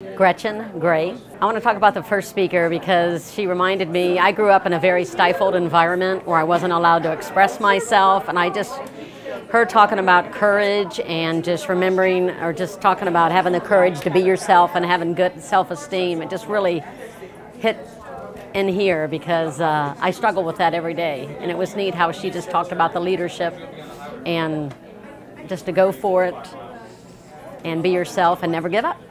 Gretchen Gray. I want to talk about the first speaker because she reminded me, I grew up in a very stifled environment where I wasn't allowed to express myself, and her talking about courage and just remembering, or just talking about having the courage to be yourself and having good self-esteem, it just really hit in here because I struggle with that every day. And it was neat how she just talked about the leadership and just to go for it and be yourself and never give up.